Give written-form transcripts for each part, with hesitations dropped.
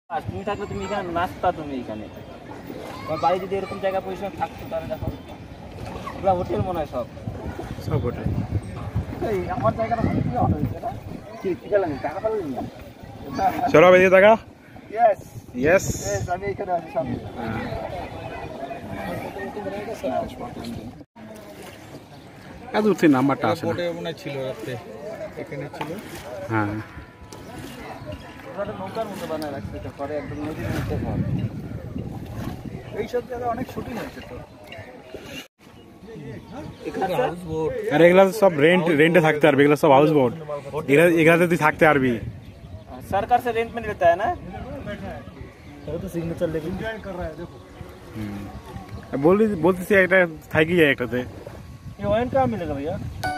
তুমি থাকলে তুমি এখানে নাচতা, তুমি এখানে বাড়ি যদি এরকম জায়গা পজিশন থাকতো তাহলে দেখো এগুলো হোটেল মনে হয়, সব হোটেল। আমার জায়গাটা কি ভালো হয়েছে না, কি গেলাম টাকা পাবো না। চলো ভাই টাকা। ইয়েস ইয়েস, আমি এখানে আছি সামনে। এত উঠে নাম্বারটা আছে না, মনে ছিল রাতে এখানে ছিল। হ্যাঁ নৌকার মতো বানায় রাখছে, পরে একদম নদীর মধ্যে ঘর। এইসব জায়গায় অনেক শুটিং হয়েছে তো। अरे एगला सब रेंट থাকতে পারবে, এগুলা সব হাউস বোট, এগুলাতে তুই থাকতে পারবি। सरकार से रेंट में लेता है ना, तो सिग्नेचर लेके एंजॉय कर रहा है। देखो বলতেছি একটা থাকি যায় একটাতে। ये वाइन कहाँ मिलेगा भैया?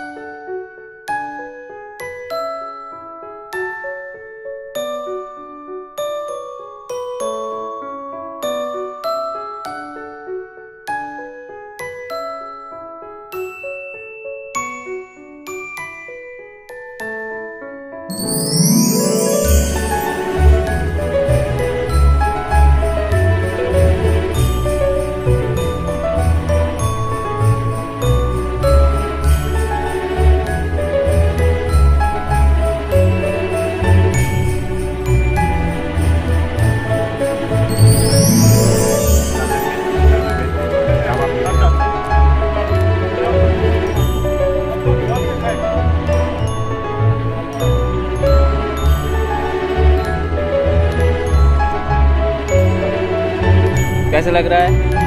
कैसे लग रहा है?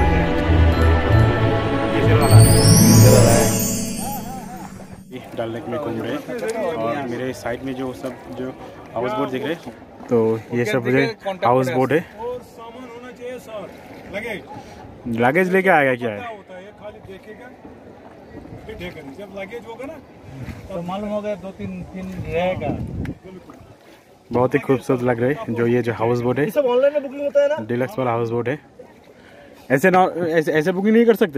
डल लेक में घूम रहे और मेरे साइड में जो सब जो हाउस बोट दिख रहे, तो ये सब मुझे हाउस बोट है। सामान होना चाहिए सर, लगेज लगेज लेके आएगा क्या है? होता है, खाली देखेगा फिर देखेगा, जब लगेज होगा ना तो मालूम हो गया 2-3 दिन रहेगा। बहुत ही खूबसूरत लग रहे जो ये जो हाउस बोट है, सब ऑनलाइन में बुकिंग होता है ना, डिलक्स वाला हाउस बोट है। ऐसे बुकिंग नहीं कर सकते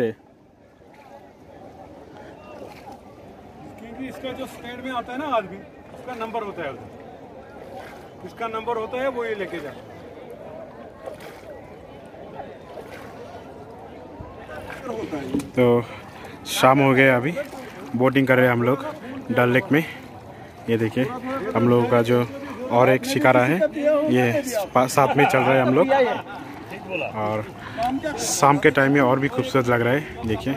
क्योंकि इसका जो स्टैंड में आता है ना आदमी, उसका नंबर होता है, इसका नंबर होता है, वो ये लेके जाए। तो शाम हो गया, अभी बोटिंग कर रहे हैं हम लोग डल लेक में। ये देखिए हम लोगों का जो और एक शिकारा है, ये साथ में चल रहा है हम लोग, और शाम के टाइम में और भी खूबसूरत लग रहा है। देखिए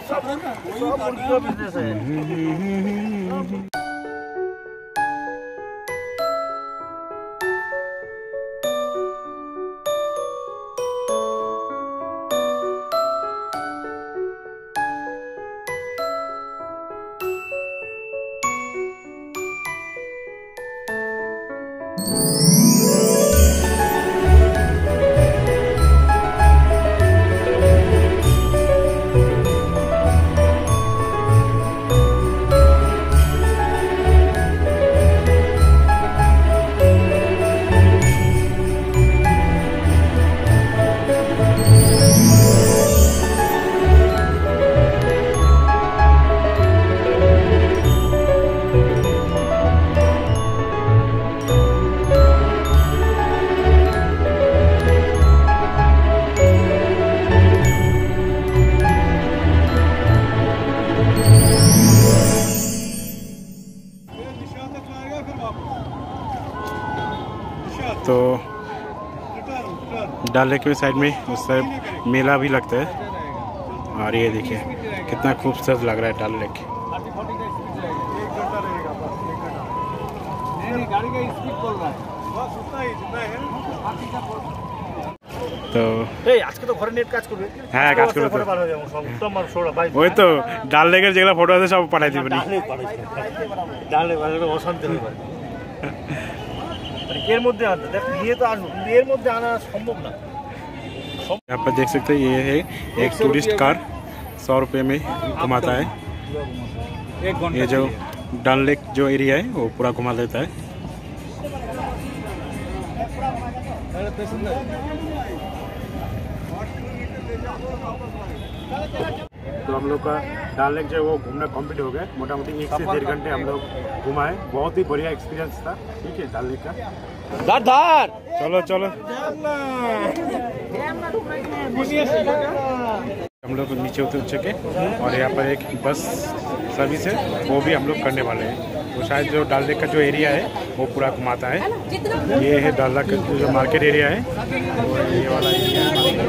तो डल लेक के साइड में उस साइड मेला भी लगता है, और ये देखिए कितना खूबसूरत लग रहा है डल लेक। तो আজকে তো ঘরে নেট কাজ করবে, হ্যাঁ কাজ করবে তো, ওই তো ডাল লেকের যেগুলো ফটো আছে সব পাঠাই দিবেন। অশান্তি হবে এর মধ্যে আনতে, দেখ নিয়ে তো আসবো, কিন্তু এর মধ্যে আনা সম্ভব না। यहाँ पर देख सकते हैं, ये है एक टूरिस्ट कार 100 रुपये में घुमाता है। ये जो डल लेक जो एरिया है वो पूरा घुमा देता है। तो हम लोग का डल लेक जो है वो घूमना कंप्लीट हो गया। मोटा मोटी 1 से 1.5 घंटे हम लोग घुमाए। बहुत ही बढ़िया एक्सपीरियंस था। ठीक है, डल लेक का। चलो चलो, हम लोग नीचे उतर चुके और यहाँ पर एक बस सर्विस है, वो भी हम लोग करने वाले हैं। तो शायद जो डल लेक का जो एरिया है वो पूरा घुमाता है। ये है डल लेक का जो मार्केट एरिया है, वो ये वाला एरिया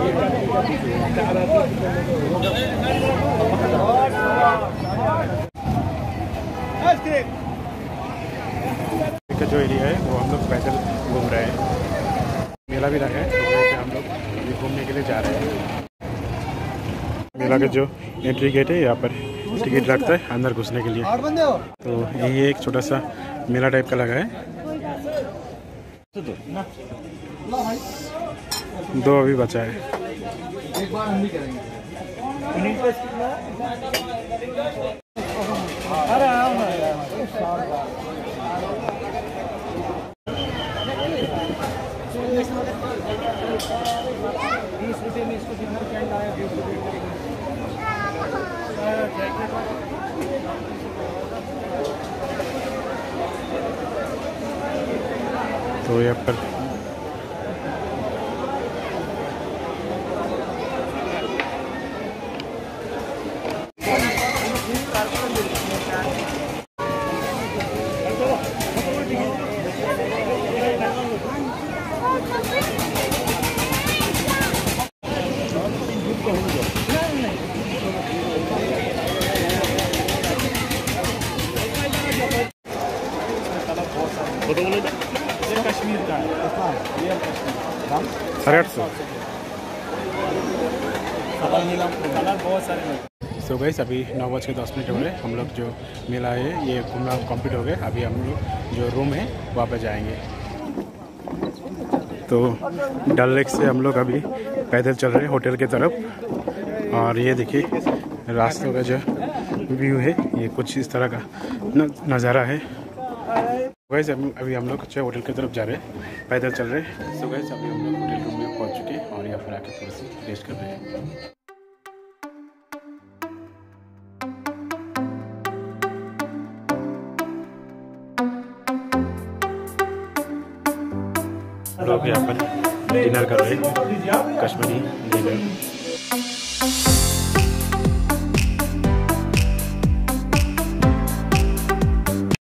का जो एरिया है वो हम लोग पैदल घूम रहे हैं। मेला भी लगा है, तो वहाँ पे हम लोग ये घूमने के लिए जा रहे हैं। मेला का जो एंट्री गेट है, यहाँ पर टिकट लगता है अंदर घुसने के लिए। तो यही एक छोटा सा मेला टाइप का लगा है। 2 अभी बचा है। तो यहाँ पर कश्मीर का है, 850। बहुत सारे। सो गाइस, अभी 9:10 हो रहे। हम लोग जो मेला है ये घूमना कंप्लीट हो गया। अभी हम लोग जो रूम है वहाँ पर जाएंगे। तो डल लेक से हम लोग अभी पैदल चल रहे हैं होटल की तरफ। और ये देखिए रास्तों का जो व्यू है, ये कुछ इस तरह का नज़ारा है। गाइस, अभी हम लोग जो होटल की तरफ जा रहे हैं, पैदल चल रहे हैं। सो गाइस, अभी हम लोग होटल रूम में पहुंच चुके हैं और यहाँ पर आके थोड़ी सी रेस्ट कर रहे हैं। लोग यहाँ पर डिनर कर रहे हैं, कश्मीरी डिनर।